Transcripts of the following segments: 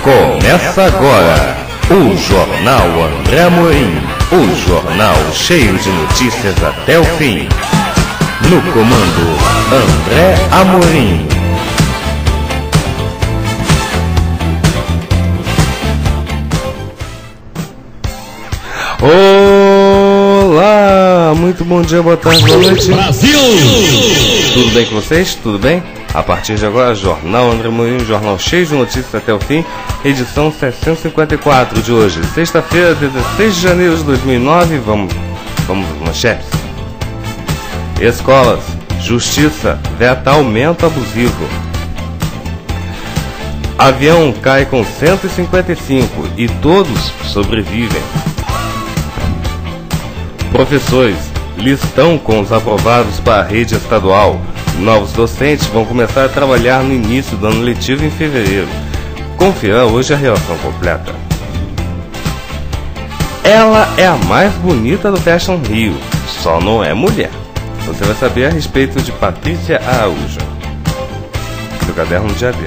Começa agora o Jornal André Amorim, o jornal cheio de notícias até o fim. No comando, André Amorim. Olá, muito bom dia, boa tarde, boa noite. Brasil! Tudo bem com vocês? Tudo bem? A partir de agora, Jornal André Amorim, jornal cheio de notícias até o fim, edição 654 de hoje, sexta-feira, 16 de janeiro de 2009. Vamos às manchetes. Escolas, justiça, veta aumento abusivo. Avião cai com 155 e todos sobrevivem. Professores, listão com os aprovados para a rede estadual. Novos docentes vão começar a trabalhar no início do ano letivo em fevereiro. Confira hoje a relação completa. Ela é a mais bonita do Fashion Rio, só não é mulher. Você vai saber a respeito de Patrícia Araújo, do caderno de AD.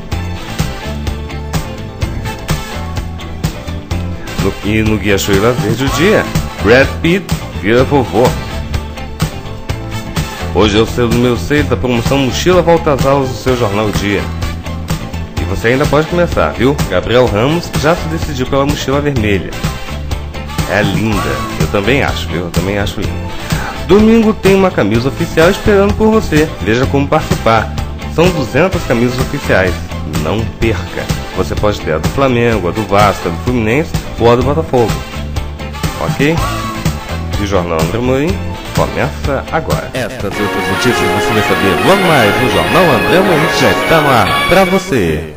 E no Guia Show e Lazer do dia, Brad Pitt vira vovô. Hoje é o selo número 6 da promoção Mochila Volta às Aulas do seu Jornal Dia. E você ainda pode começar, viu? Gabriel Ramos já se decidiu pela mochila vermelha. É linda, eu também acho, viu? Eu também acho linda. Domingo tem uma camisa oficial esperando por você. Veja como participar. São 200 camisas oficiais. Não perca. Você pode ter a do Flamengo, a do Vasco, a do Fluminense ou a do Botafogo. Ok? E o Jornal André Amorim começa agora. Estas e outras notícias você vai saber logo mais no Jornal André Amorim, que já está no ar para você.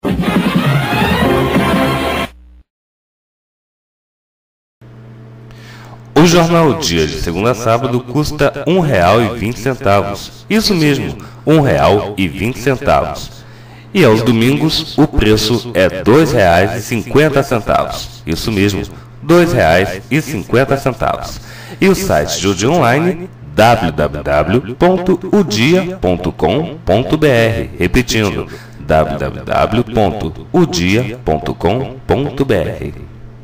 O Jornal Dia de segunda a sábado custa R$ 1,20. Isso mesmo, R$ 1,20. E aos domingos o preço é R$ 2,50. Isso mesmo, R$ 2,50. E o site de Dia Online, www.udia.com.br. Repetindo, www.udia.com.br.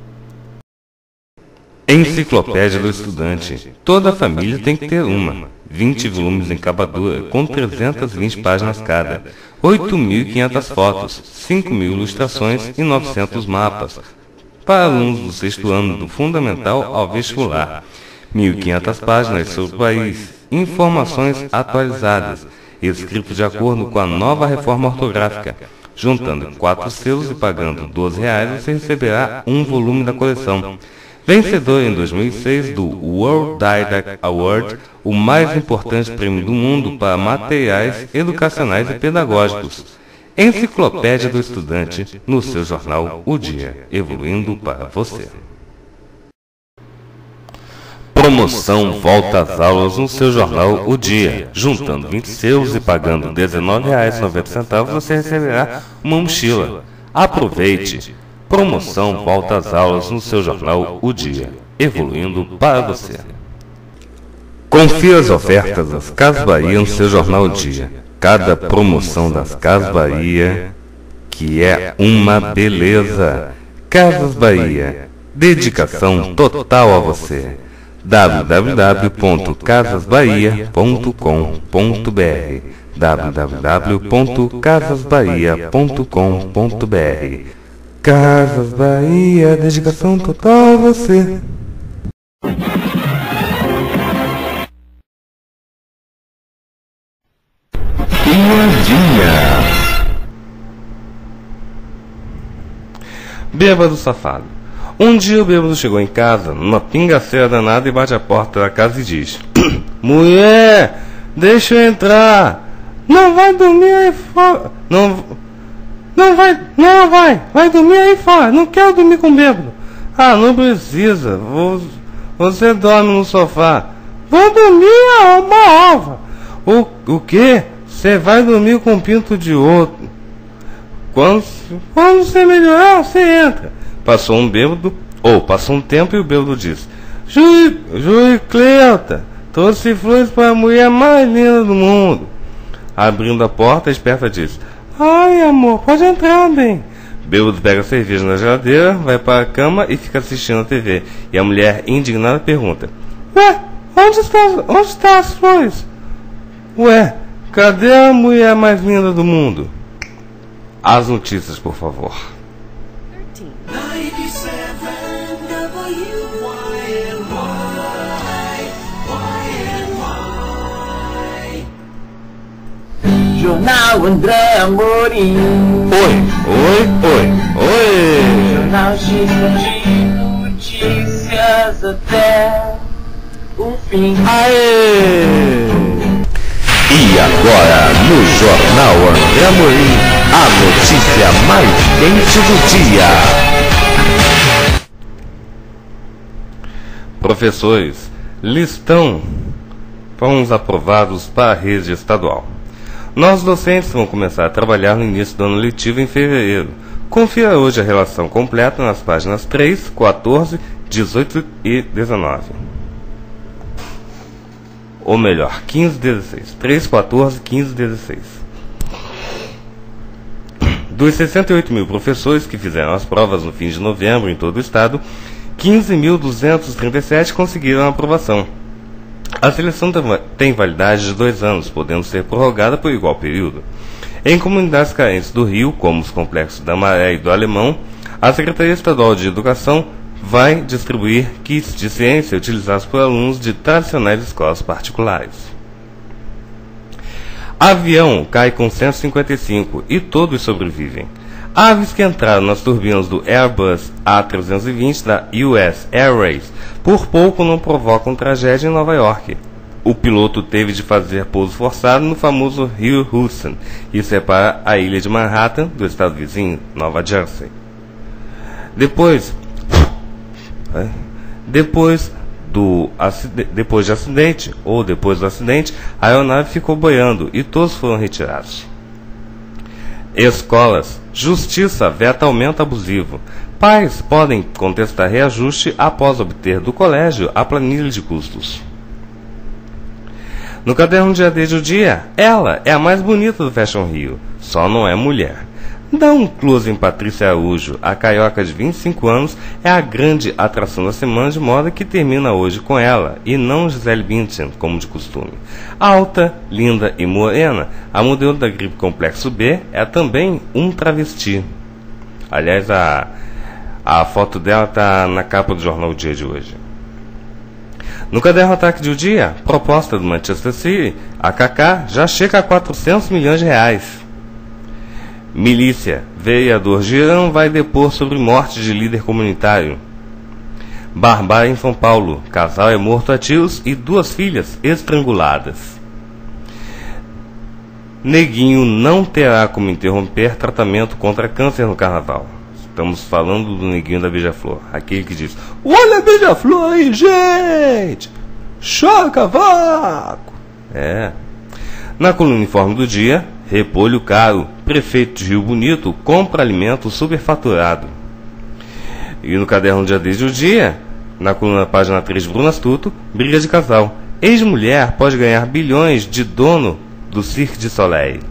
Enciclopédia do Estudante. Toda família tem que ter uma. 20 volumes em capa dura, com 320 páginas cada. 8.500 fotos, 5.000 ilustrações e 900 mapas. Para alunos do sexto ano do Fundamental ao Vestibular. 1.500 páginas sobre o país. Informações atualizadas. Escrito de acordo com a nova reforma ortográfica. Juntando 4 selos e pagando R$ 12, você receberá um volume da coleção. Vencedor em 2006 do World Didact Award, o mais importante prêmio do mundo para materiais educacionais e pedagógicos. Enciclopédia do Estudante, no seu jornal O Dia, evoluindo para você. Promoção Volta às Aulas no seu jornal O Dia. Juntando 20 selos e pagando R$ 19,90, você receberá uma mochila. Aproveite! Promoção Volta às Aulas no seu jornal O Dia, evoluindo para você. Confira as ofertas das Casas Bahia no seu jornal O Dia. Cada promoção das Casas Bahia, que é uma beleza. Casas Bahia, dedicação total a você. www.casasbahia.com.br www.casasbahia.com.br Casas Bahia, dedicação total a você. Piadinha. Bêbado safado. Um dia o bêbado chegou em casa, numa pingaceira danada, e bate a porta da casa e diz: Mulher, deixa eu entrar. Não vai dormir aí fora. Vai dormir aí fora. Não quero dormir com bêbado. Ah, não precisa. Você dorme no sofá. Vou dormir uma ova. O quê? Você vai dormir com o pinto de outro. Quando você melhorar, você entra. Passou um tempo e o bêbado disse: Júlio Cleuta, trouxe flores para a mulher mais linda do mundo. Abrindo a porta, a esperta disse: Ai, amor, pode entrar, bem. Bêbado pega cerveja na geladeira, vai para a cama e fica assistindo a TV. E a mulher, indignada, pergunta: Ué, onde estão as flores? Ué, cadê a mulher mais linda do mundo? As notícias, por favor. 13. Jornal André Amorim. Oi. Jornal de notícias até o fim. Aê! E agora, no Jornal André Amorim, a notícia mais quente do dia. Professores, listão para os aprovados para a rede estadual. Nós docentes vamos começar a trabalhar no início do ano letivo em fevereiro. Confira hoje a relação completa nas páginas 3, 14, 18 e 19. Ou melhor, 15 e 16. 3, 14, 15 e 16. Dos 68 mil professores que fizeram as provas no fim de novembro em todo o estado, 15.237 conseguiram a aprovação. A seleção tem validade de 2 anos, podendo ser prorrogada por igual período. Em comunidades carentes do Rio, como os complexos da Maré e do Alemão, a Secretaria Estadual de Educação vai distribuir kits de ciência utilizados por alunos de tradicionais escolas particulares. Avião cai com 155 e todos sobrevivem. Aves que entraram nas turbinas do Airbus A320 da US Airways por pouco não provocam tragédia em Nova York. O piloto teve de fazer pouso forçado no famoso rio Hudson, que separa a ilha de Manhattan do estado vizinho, Nova Jersey. Depois do acidente, a aeronave ficou boiando e todos foram retirados. Escolas. Justiça veta aumento abusivo. Pais podem contestar reajuste após obter do colégio a planilha de custos. No caderno de AD do dia, ela é a mais bonita do Fashion Rio, só não é mulher. Dá um close em Patrícia Araújo, a carioca de 25 anos é a grande atração da semana de moda que termina hoje com ela, e não Gisele Bündchen, como de costume. Alta, linda e morena, a modelo da gripe Complexo B é também um travesti. Aliás, a foto dela está na capa do jornal O Dia de hoje. No caderno Ataque do Dia, proposta do Manchester City, a Kaká já chega a 400 milhões de reais. Milícia. Vereador Girão vai depor sobre morte de líder comunitário. Barbárie em São Paulo. Casal é morto a tiros e 2 filhas estranguladas. Neguinho não terá como interromper tratamento contra câncer no carnaval. Estamos falando do Neguinho da Beija-Flor. Aquele que diz: olha a Beija-Flor aí, gente! Choca, vaco! Na coluna Informe do Dia, repolho caro. Prefeito de Rio Bonito compra alimento superfaturado. E no caderno de AD do dia, na coluna página 3 de Bruno Astuto, briga de casal. Ex-mulher pode ganhar bilhões de dono do Cirque du Soleil.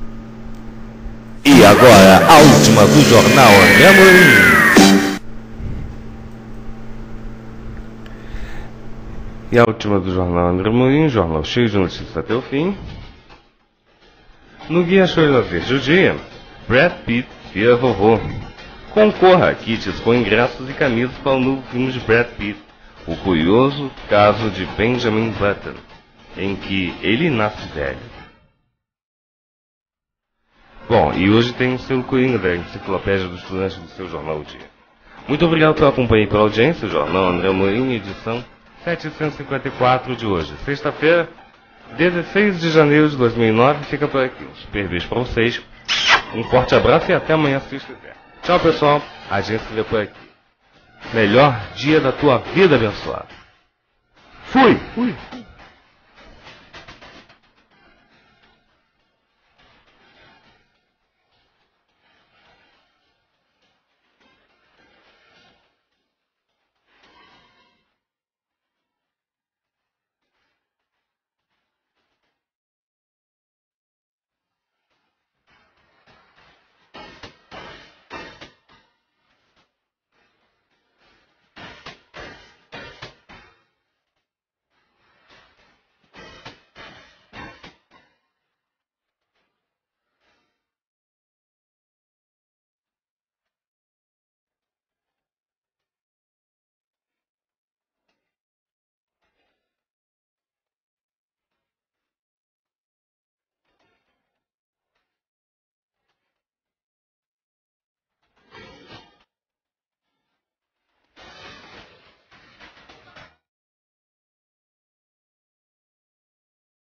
E agora, a última do Jornal André Amorim. E a última do Jornal André Amorim, jornal cheio de notícias até o fim. No Guia Show do dia, Brad Pitt vira vovô. Concorra a kits com ingressos e camisas para o novo filme de Brad Pitt, O Curioso Caso de Benjamin Button, em que ele nasce velho. Bom, e hoje tem o selo Coringa da Enciclopédia do Estudante do seu Jornal O Dia. Muito obrigado pela companhia e pela audiência. O Jornal André Amorim, edição 754 de hoje, sexta-feira, 16 de janeiro de 2009, fica por aqui. Um super beijo pra vocês, um forte abraço e até amanhã se Deus quiser. Tchau, pessoal, a gente se vê por aqui. Melhor dia da tua vida, abençoado. Fui!